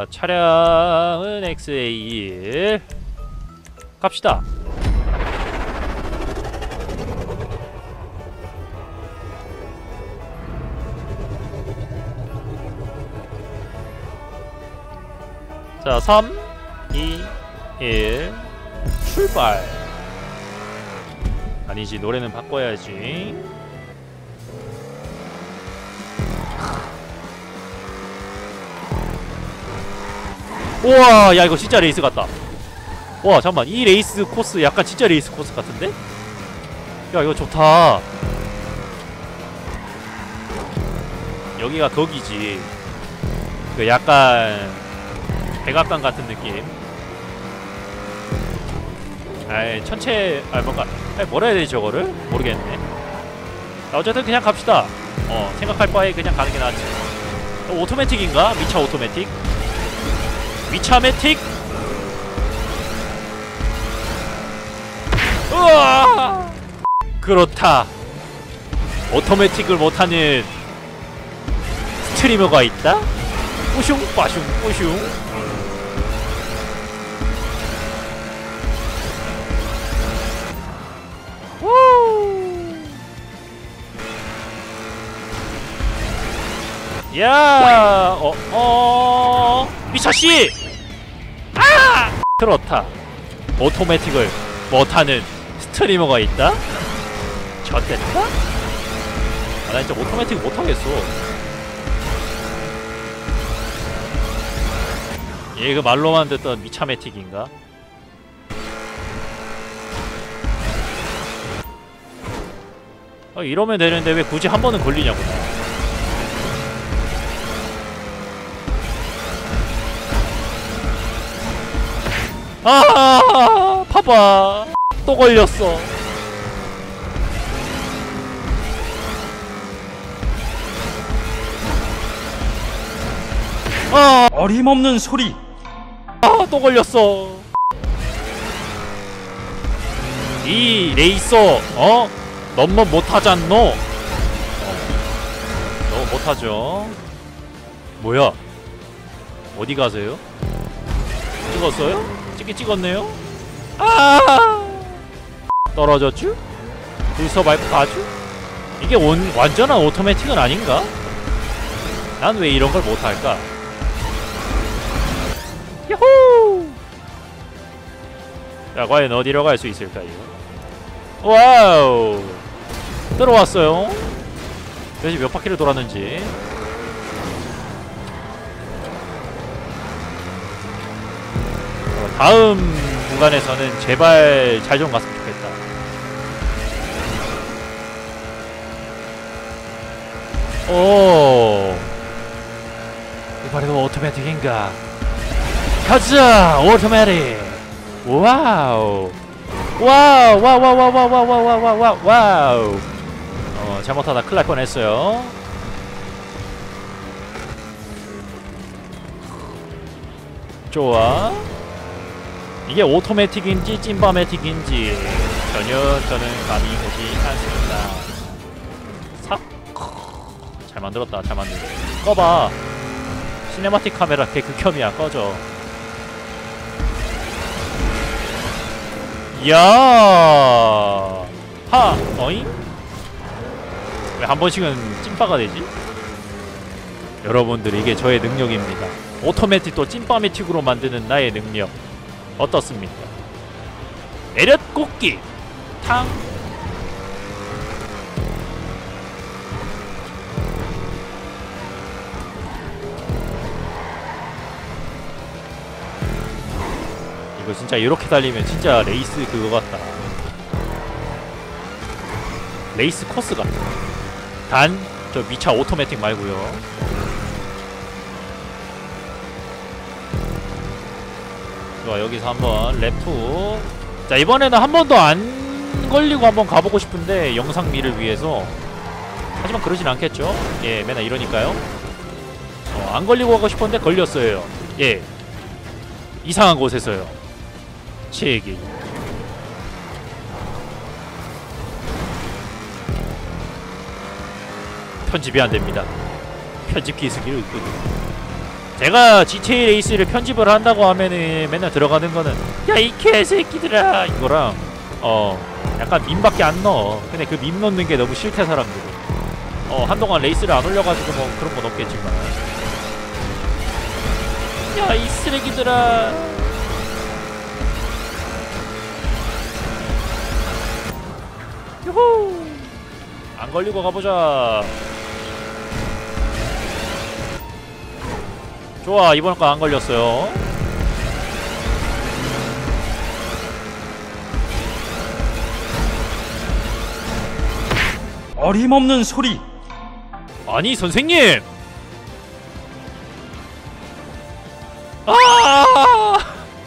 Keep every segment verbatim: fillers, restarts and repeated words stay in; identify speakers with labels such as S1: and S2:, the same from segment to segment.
S1: 차량은 엑스에이 일 갑시다. 자, 삼, 이, 일 출발. 아니지, 노래는 바꿔야지. 우와, 야 이거 진짜 레이스 같다. 와 잠깐만, 이 레이스 코스 약간 진짜 레이스 코스 같은데? 야 이거 좋다. 여기가 거기지. 그 약간 백악관 같은 느낌. 아이 천체 아 뭔가 아이 뭐라 해야 되지 저거를? 모르겠네. 자, 어쨌든 그냥 갑시다. 어 생각할 바에 그냥 가는 게 낫지. 어, 오토매틱인가? 미차 오토매틱? 미차매틱? 우와! 그렇다. 오토매틱을 못하는 스트리머가 있다? 뿌슝 빠슝 뿌슝. 우! 야! 어, 어, 미차씨! 아! 그렇다. 오토매틱을 못하는 스트리머가 있다? 젖됐다? 아, 나 진짜 오토매틱 못하겠어. 얘 그 말로만 듣던 미차매틱인가? 어, 이러면 되는데 왜 굳이 한 번은 걸리냐고. 아, 봐봐. 또 걸렸어. 아,
S2: 어림없는 소리.
S1: 아, 또 걸렸어. 이 레이서, 어? 너무 못하잖노? 어. 너무 못하죠. 뭐야? 어디 가세요? 찍었어요? 찍긴 찍었네요? 아! 떨어졌쥬? 불서바이브 가쥬? 이게 온, 완전한 오토매틱은 아닌가? 난 왜 이런 걸 못할까? 야호! 자, 과연 어디로 갈 수 있을까요? 와우! 들어왔어요. 도대체 몇 바퀴를 돌았는지. 어, 다음 구간에서는 제발 잘 좀 갔으면 좋겠다. 오, 이번에도 오토매틱인가? 가자! 오토매틱! 와우! 와우! 와우! 와우! 와우! 와우! 와우! 와우! 와우! 와우! 와우! 어, 잘못하다 큰일 날 뻔했어요. 좋아. 이게 오토매틱인지 찐바매틱인지 전혀 저는 감이 오지 않습니다. 삽! 잘 만들었다, 잘 만들었다. 꺼봐. 시네마틱 카메라 걔 극혐이야. 꺼져. 이야! 하! 어잉? 왜 한 번씩은 찐빠가 되지? 여러분들, 이게 저의 능력입니다. 오토매틱도 찐빠매틱으로 만드는 나의 능력 어떻습니까? 내렸 꽂기! 탕! 이거 진짜 이렇게 달리면 진짜 레이스 그거 같다. 레이스 코스 같다. 단, 저 미차 오토매틱 말고요. 좋아, 여기서 한번 랩2. 자, 이번에는 한 번도 안 걸리고 한번 가보고 싶은데, 영상미를 위해서. 하지만 그러진 않겠죠? 예, 맨날 이러니까요. 어, 안 걸리고 가고 싶었는데 걸렸어요. 예, 이상한 곳에서요. 제 얘기. 편집이 안됩니다. 편집 기술이 없거든. 제가 지티에이 레이스를 편집을 한다고 하면은 맨날 들어가는 거는 야 이 개새끼들아 이거랑 어 약간 밈밖에 안 넣어. 근데 그 밈 넣는 게 너무 싫대 사람들이. 어 한동안 레이스를 안 올려가지고 뭐 그런 건 없겠지만 야 이 쓰레기들아. 유후 안 걸리고 가보자. 좋아 이번 거 안 걸렸어요.
S2: 어림없는 소리.
S1: 아니 선생님. 아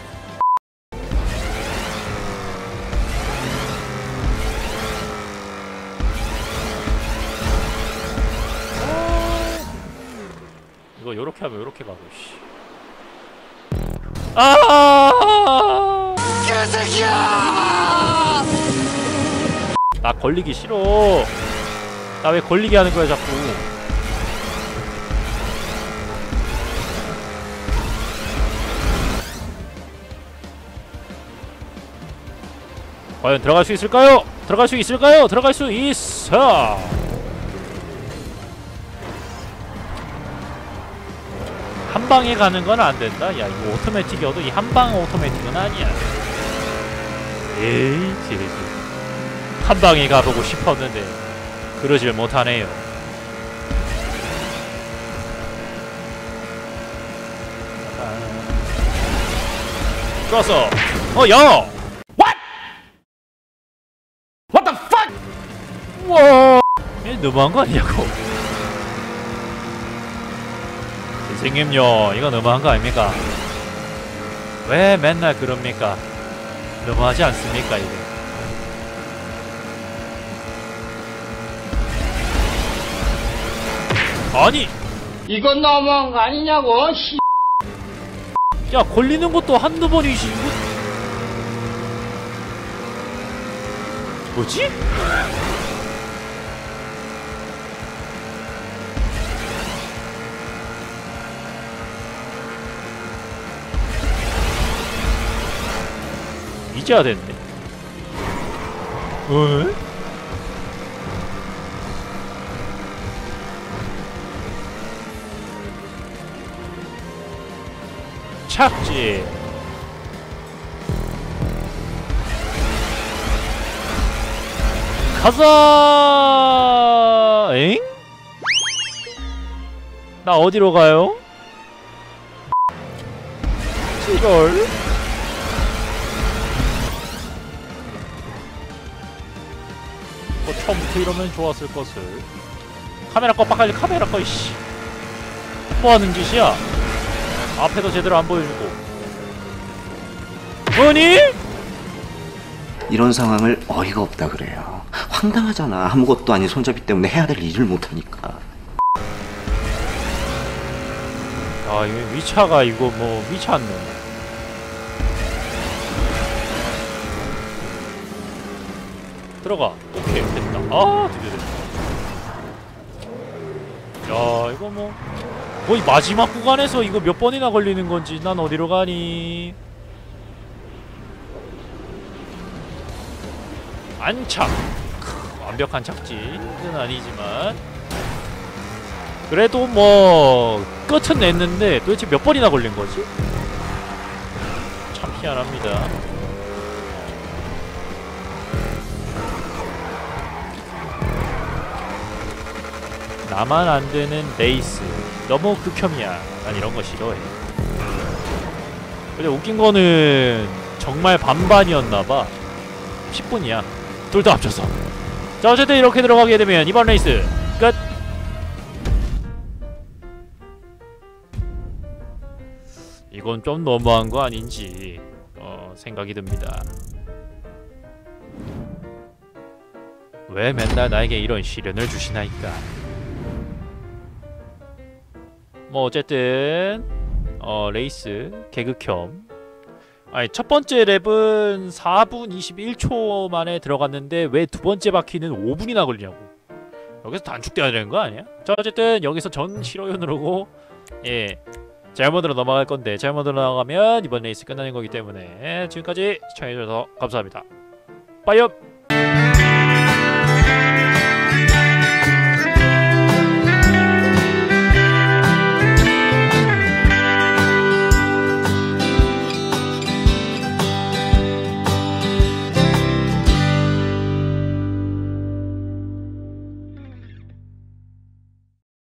S1: 이거 요렇게 하면 요렇게 가고 씨. 아 개새끼야. 나 걸리기 싫어. 나 왜 걸리게 하는 거야 자꾸. 과연 들어갈 수 있을까요? 들어갈 수 있을까요? 들어갈 수 있어. 한 방에 가는 건 안 된다. 야 이거 오토매틱이어도 이 한 방 오토매틱은 아니야. 에이 제지. 한 방에 가보고 싶었는데 그러질 못하네요. 좋았어. 어 야. What? What the fuck? 우와. 얘 너무한 거 아니냐고. 선생님요 이거 너무한 거 아닙니까? 왜 맨날 그럽니까? 너무하지 않습니까 이게? 아니
S3: 이건 너무한 거 아니냐고 씨.
S1: 야 걸리는 것도 한두 번이지 이거 뭐지? 이제야 됐네. 어? 착지. 가자. 엥? 나 어디로 가요? 이걸? 뭐 처음부터 이러면 좋았을 것을. 카메라 꺼 빡가지 카메라 꺼 이씨. 뭐하는 짓이야? 앞에도 제대로 안 보여주고. 뭐니?
S4: 이런 상황을 어이가 없다 그래요. 황당하잖아. 아무것도 아닌 손잡이 때문에 해야 될 일을 못하니까.
S1: 아 이거 위차가 이거 뭐 미쳤네. 들어가. 오케이 됐다. 아 드디어 됐다. 야 이거 뭐 거의 마지막 구간에서 이거 몇 번이나 걸리는 건지. 난 어디로 가니? 안착. 크, 완벽한 착지는 아니지만 그래도 뭐 끝은 냈는데 도대체 몇 번이나 걸린 거지? 참 희한합니다. 나만 안 되는 레이스 너무 극혐이야. 난 이런 거 싫어해. 근데 웃긴 거는 정말 반반이었나봐. 십 분이야 둘 다 합쳐서. 자 어쨌든 이렇게 들어가게 되면 이번 레이스 끝. 이건 좀 너무한 거 아닌지 어, 생각이 듭니다. 왜 맨날 나에게 이런 시련을 주시나이까. 뭐 어쨌든 어 레이스 개극혐. 아니 첫 번째 랩은 사 분 이십일 초 만에 들어갔는데 왜 두 번째 바퀴는 오 분이나 걸리냐고. 여기서 단축돼야 되는 거 아니야? 자 어쨌든 여기서 전 실어연으로고 예 잘못으로 넘어갈 건데 잘못으로 나가면 이번 레이스 끝나는 거기 때문에 지금까지 시청해주셔서 감사합니다. 빠이업.